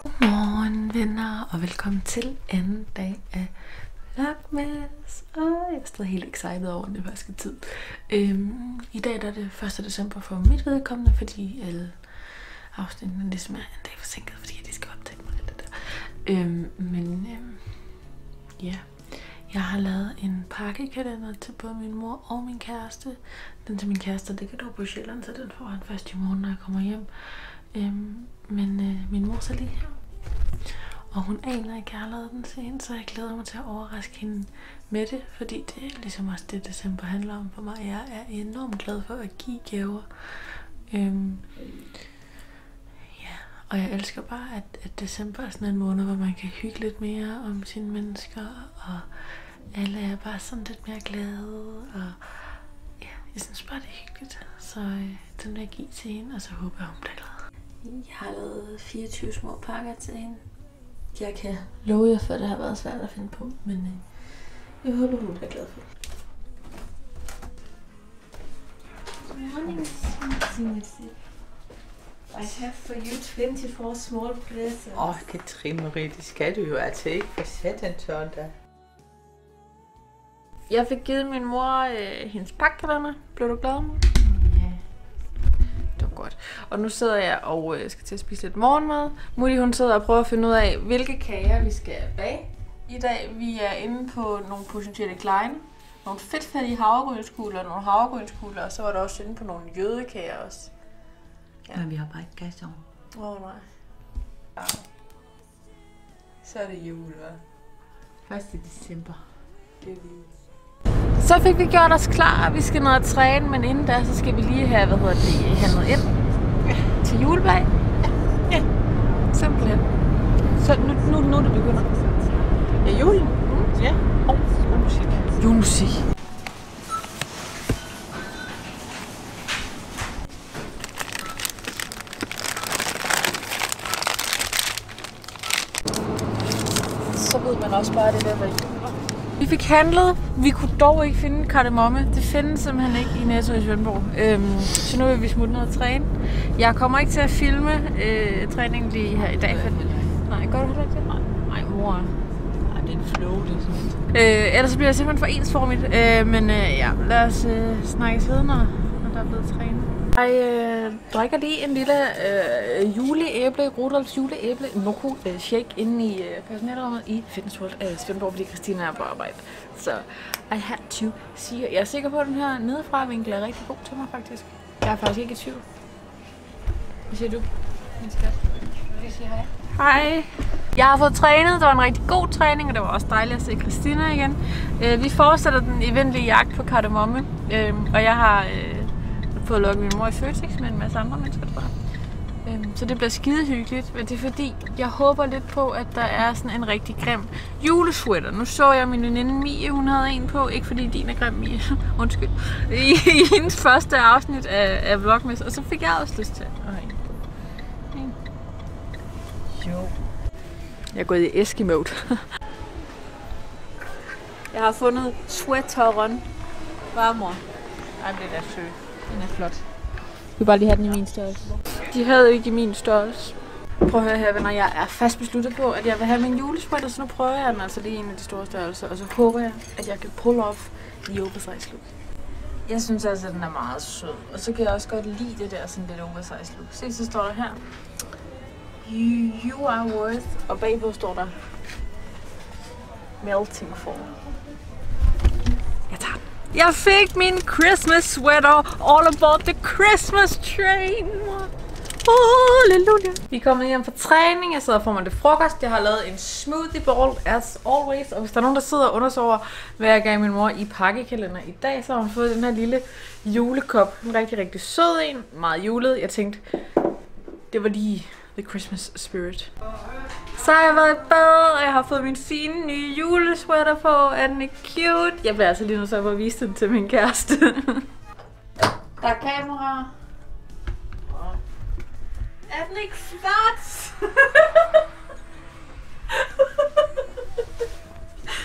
Godmorgen venner, og velkommen til anden dag af Vlogmas. Jeg er stadig helt excited over den første tid. I dag der er det 1. december for mit vedkommende, fordi alle afsnittene ligesom er en dag forsinket, fordi de skal optage mig alt det der. Ja, jeg har lavet en pakkekalender til både min mor og min kæreste. Den til min kæreste ligger dog på Sjælland, så den får han først i morgen, når jeg kommer hjem. Men min mor er lige her. Og hun aner ikke, at jeg har lavet den til hende, så jeg glæder mig til at overraske hende med det, fordi det er ligesom også det, december handler om for mig. Jeg er enormt glad for at give gaver. Og jeg elsker bare, at december er sådan en måned, hvor man kan hygge lidt mere om sine mennesker, og alle er bare sådan lidt mere glade, og ja, jeg synes bare, det er hyggeligt. Så den vil jeg give til hende, og så håber jeg, hun bliver glad. Jeg har lavet 24 små pakker til hende. Jeg kan love jer for, at det har været svært at finde på, men jeg håber, hun bliver glad for det. Morning, sweetie. I have for you 24 small presents. Katrine Marie, det skal du jo altså ikke for satan søndag. Jeg fik givet min mor hendes pakkalender. Blev du glad med? Ja. Det var godt. Og nu sidder jeg og skal til at spise lidt morgenmad. Mutti, hun sidder og prøver at finde ud af, hvilke kager vi skal bage. I dag vi er inde på nogle potentielle kleine. Nogle fedtfattige havregrynskugler, nogle havregrynskugler, og så var der også inde på nogle jødekager også. Ja. Men vi har bare ikke gas over. Nej. Ja. Så er det jul, hva'? 1. december. Det er lige. Så fik vi gjort os klar, og vi skal ned og træne, men inden da, så skal vi lige have, handlet ind til julebag. Ja, simpelthen. Så nu det begynder. Ja, julen. Ja. Og julemusik. Julemusik. Så ved man også bare, det der var jul. Vi fik handlet. Vi kunne dog ikke finde kardemomme. Det findes simpelthen ikke i Netto i Svendborg. Så nu vil vi smutte ned og træne. Jeg kommer ikke til at filme træningen lige her i dag. Nej, gør du heller ikke det? Nej, mor. Nej, det er en flow, det er sådan. Ellers bliver det simpelthen for ensformigt. Men ja, lad os snakkes ved, når der er blevet trænet. Jeg drikker lige en lille juleæble, Rudolfs juleæble Noko shake inde i personalerummet i Fitness World Svendborg, fordi Christina er på arbejde. Så I had to see her. Jeg er sikker på, at den her nedefra vinkel er rigtig god til mig, faktisk. Jeg er faktisk ikke i tvivl. Hvad siger du, min skat? Vil du sige hej? Hej. Jeg har fået trænet. Det var en rigtig god træning, og det var også dejligt at se Christina igen. Vi fortsætter den eventlige jagt på kardemomme, og jeg har fået lukket min mor i Føtex med en masse andre mennesker, tror jeg. Så det bliver skide hyggeligt, men det er fordi, jeg håber lidt på, at der er sådan en rigtig grim julesweater. Nu så jeg min veninde Mie, hun havde en på, ikke fordi din er grim, Mie, undskyld, i hendes første afsnit af Vlogmas, og så fik jeg også lyst til at have en. Jo. Jeg er gået i Eskimo-mode. Jeg har fundet sweateren. Hvad, mor? Ej, det er da sødt. Den er flot. Jeg vil bare lige have den i min størrelse. De havde ikke i min størrelse. Prøv at høre her, venner. Jeg er fast besluttet på, at jeg vil have min julesweater, så nu prøver jeg den altså lige en af de store størrelser. Og så håber jeg, at jeg kan pull off i oversize look. Jeg synes altså, at den er meget sød. Og så kan jeg også godt lide det der sådan lidt oversize look. Se, så står der her. You are worth. Og bagpå står der melting fall. Jeg tager den. Jeg fik min Christmas sweater, all aboard the Christmas train. Halleluja. Vi er kommet hjem fra træning. Jeg sidder og får mig lidt frokost. Jeg har lavet en smoothie bowl as always. Og hvis der er nogen, der sidder og undersover, hvad jeg gav min mor i pakkekalender i dag, så har hun fået den her lille julekop. En rigtig, rigtig sød en. Meget julet. Jeg tænkte, det var lige the Christmas spirit. Så har jeg været i bad, og jeg har fået min fine nye julesweater på. Er den ikke cute? Jeg bliver altså lige nu så at vise den til min kæreste. Der er kamera. Er den ikke flot?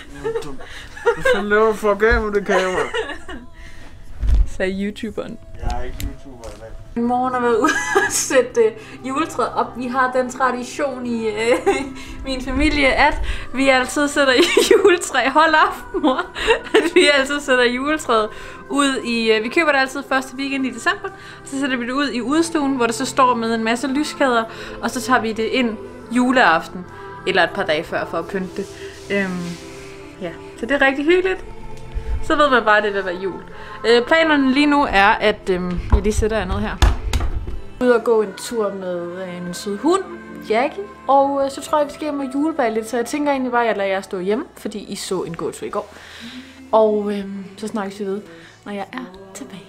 Du skal lave for gammel det kamera. Sagde YouTuberen. Ja, Jeg er ikke YouTuber i dag. Min mor har været ude og sætte juletræet op. Vi har den tradition i min familie, at vi altid sætter juletræ. Hold op, mor! At vi altid sætter juletræet ud i... Vi køber det altid første weekend i december. Så sætter vi det ud i udstuen, hvor det så står med en masse lyskæder. Og så tager vi det ind juleaften. Eller et par dage før for at pynte det. Ja, så det er rigtig hyggeligt. Så ved man bare, at det vil være jul. Planerne lige nu er, at jeg lige sætter jer ned her. Ude og gå en tur med min søde hund, Jackie. Og så tror jeg, vi skal hjem og julebage lidt. Så jeg tænker egentlig bare, at jeg lader jer stå hjemme, fordi I så en gåtur i går. Og så snakkes vi ved, når jeg er tilbage.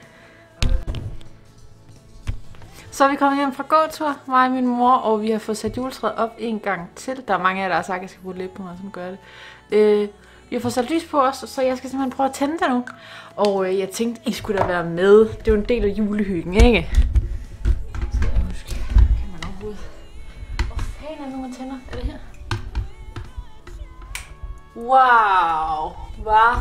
Så er vi kommet hjem fra gåtur, mig og min mor, og vi har fået sat juletræet op en gang til. Der er mange af jer, der har sagt, at jeg skal bruge lidt på mig, som gør det. Vi har fået sat lys på os, så jeg skal simpelthen prøve at tænde det nu. Og jeg tænkte, I skulle da være med. Det er jo en del af julehyggen, ikke? Skal jeg huske. Kan man overhovedet... Hvor fanden er det nu, man tænder? Er det her? Wow! Hvad?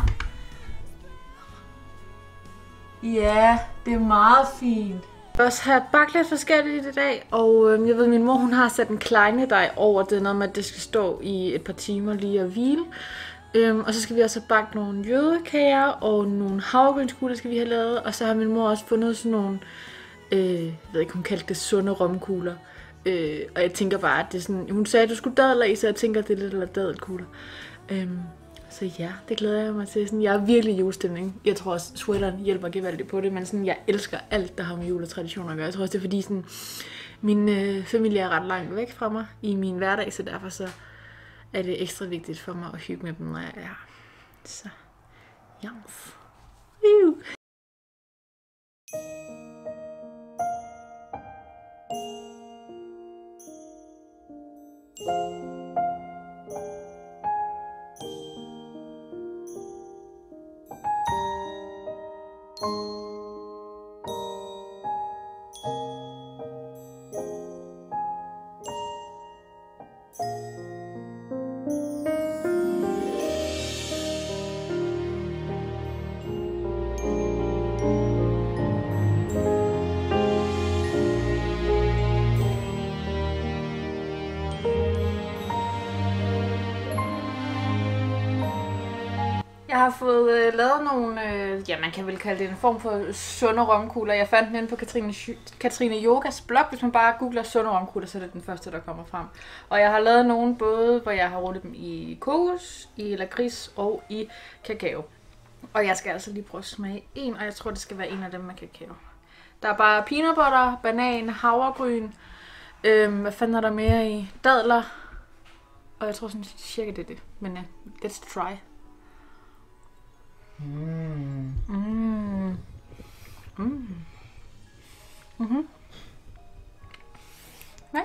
Ja, det er meget fint. Jeg også har bagt lidt forskelligt i dag, og jeg ved, at min mor hun har sat en kleinedej over. Det er noget med, at det skal stå i et par timer lige at hvile. Og så skal vi også have bagt nogle jødekager og nogle havregrynskugler skal vi have lavet. Og så har min mor også fundet sådan nogle, jeg ved ikke, hun kaldte det sunde romkugler. Og jeg tænker bare, at det er sådan, hun sagde, at du skulle dadler i, så jeg tænker, at det er lidt eller dadelkugler. Så ja, det glæder jeg mig til. Sådan, jeg er virkelig i julestemning. Jeg tror også, sweateren hjælper gevaldigt på det, men sådan, jeg elsker alt, der har med juletraditioner at gøre. Jeg tror også, det er fordi, sådan, min familie er ret langt væk fra mig i min hverdag, så derfor så er det ekstra vigtigt for mig at hygge med dem, når jeg er her. Så, yes. Jeg har fået lavet nogle, ja man kan vel kalde det en form for sunde romkugler. Jeg fandt den inde på Katrine Yogas blog. Hvis man bare googler sunde romkugler, så er det den første, der kommer frem. Og jeg har lavet nogle både, hvor jeg har rullet dem i kokos, i lakrids og i kakao. Og jeg skal altså lige prøve at smage en, og jeg tror, det skal være en af dem med kakao. Der er bare peanut butter, banan, havregryn, hvad fanden er der mere i? Dadler. Og jeg tror sådan cirka det er det. Men ja, let's try. Nej.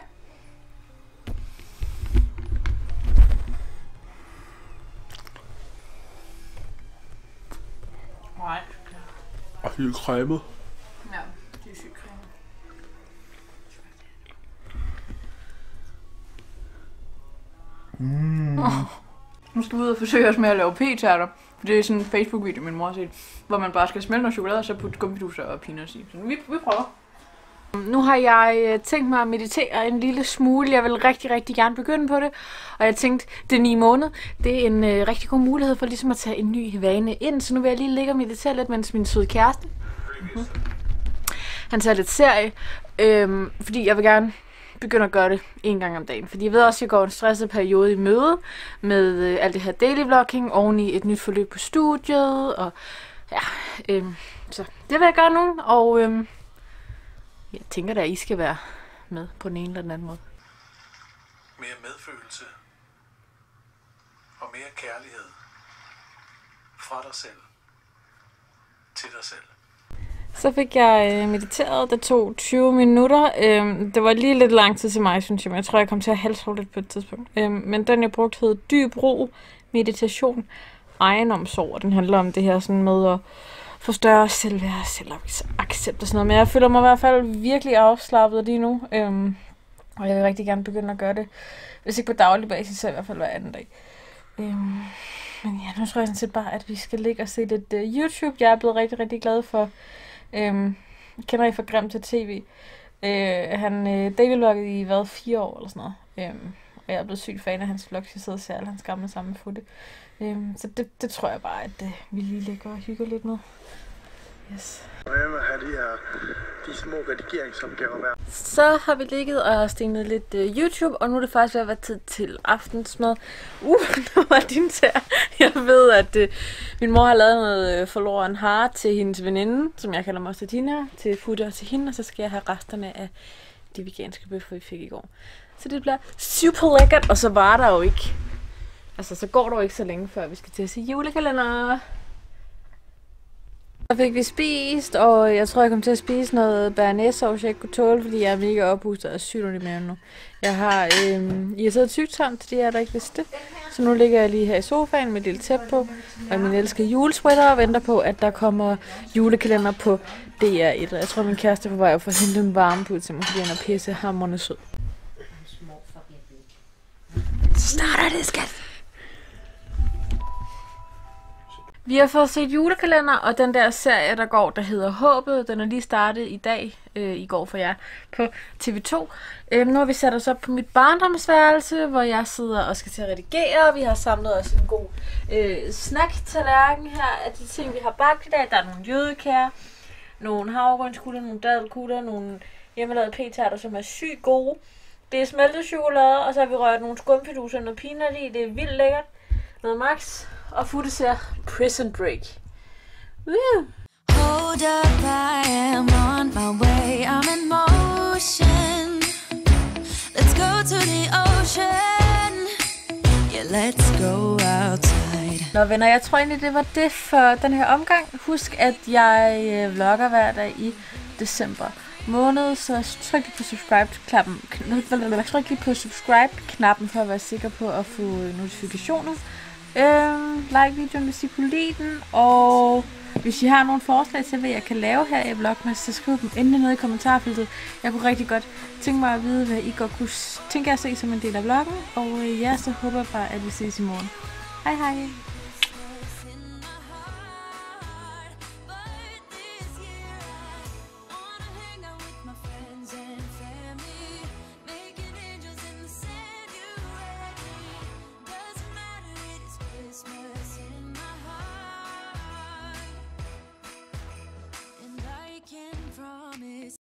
Nej. Og helt cremet. Ja, det er sygt cremet. Nu skal vi ud og forsøge os med at lave p-tærter. Det er sådan en Facebook-video, min mor har set, hvor man bare skal smelte noget chokolade, og så putte gummidusser og peanuts i. Så vi prøver. Nu har jeg tænkt mig at meditere en lille smule. Jeg vil rigtig gerne begynde på det. Og jeg tænkte, det er 9 måneder. Det er en rigtig god mulighed for ligesom at tage en ny vane ind. Så nu vil jeg lige ligge og meditere lidt, mens min søde kæreste. Han tager lidt serie. Fordi jeg vil gerne begynde at gøre det en gang om dagen. Fordi jeg ved også, at jeg går en stresset periode i møde med alt det her daily vlogging, oven i et nyt forløb på studiet. Og ja, så det vil jeg gøre nu. Og jeg tænker da, at I skal være med på den ene eller den anden måde. Mere medfølelse og mere kærlighed fra dig selv til dig selv. Så fik jeg mediteret. Det tog 20 minutter. Det var lige lidt lang tid til mig, synes jeg. Men jeg tror, jeg kom til at halsholde lidt på et tidspunkt. Men den, jeg brugte, hed Dyb Ro, Meditation, Egenomsorg. Den handler om det her sådan med at få større selvværd, selvaccept og sådan noget. Men jeg føler mig i hvert fald virkelig afslappet lige nu. Og jeg vil rigtig gerne begynde at gøre det. Hvis ikke på daglig basis, så i hvert fald hver anden dag. Men ja, nu tror jeg sådan set bare, at vi skal ligge og se lidt YouTube. Jeg er blevet rigtig glad for kender I fra Grim til TV. Han dailylogget i 4 år eller sådan noget. Og jeg er blevet sygt fan af hans vlogs. Jeg sidder og ser alle hans gamle sammen foote. Så det tror jeg bare, at vi lige ligger og hygger lidt med. Yes. De små redigeringsopgaver hver. Så har vi ligget og stenet lidt YouTube, og nu er det faktisk ved at være tid til aftensmad. Nu var din tær. Jeg ved, at min mor har lavet noget forloren hare til hendes veninde, som jeg kalder Mostatina, til futter til hende, og så skal jeg have resterne af de veganske bøffer, vi fik i går. Så det bliver super lækkert, og så var der jo ikke, altså så går der jo ikke så længe, før vi skal til at se julekalender. Så fik vi spist, og jeg tror, jeg kom til at spise noget bearnaisesauce, jeg ikke kunne tåle, fordi jeg er mega ophustet og sygt ondt i maven nu. Jeg har irriteret sygtarm til de her, der ikke vidste det. Så nu ligger jeg lige her i sofaen med et lille tæppe på, og min elskede julesweater og venter på, at der kommer julekalender på DR1. Jeg tror, min kæreste er på vej for at hente en varme på til mig, fordi han er pissehamrende sød. Så starter det, skat! Vi har fået set julekalender, og den der serie, der går, der hedder Håbet, den er lige startet i dag, i går for jer, på TV2. Nu har vi sat os op på mit barndomsværelse, hvor jeg sidder og skal til at redigere. Vi har samlet os en god snack-tallerken her af de ting, vi har bagt i dag. Der er nogle jødekager, nogle havregrynskugler, nogle dadelkugler, nogle hjemmelavede p-tærter, som er sygt gode. Det er smeltet chokolade, og så har vi rørt nogle skumfiduser og noget peanut i. Det er vildt lækkert. Noget Max. Og Futte ser Prison Break. Woo! Hold up, I am on my way. I'm in motion. Let's go to the ocean. Yeah, let's go outside. Nå venner, jeg tror egentlig, det var det for den her omgang. Husk, at jeg vlogger hver dag i december måned, så tryk lige på subscribe-knappen. Tryk lige på subscribe-knappen for at være sikker på at få notifikationer. Like videoen, hvis I kunne lide den, og hvis I har nogle forslag til, hvad jeg kan lave her i Vlogmas, så skriv dem endelig ned i kommentarfeltet. Jeg kunne rigtig godt tænke mig at vide, hvad I godt kunne tænke jer at se som en del af vloggen, og ja, så håber jeg bare, at vi ses i morgen. Hej hej!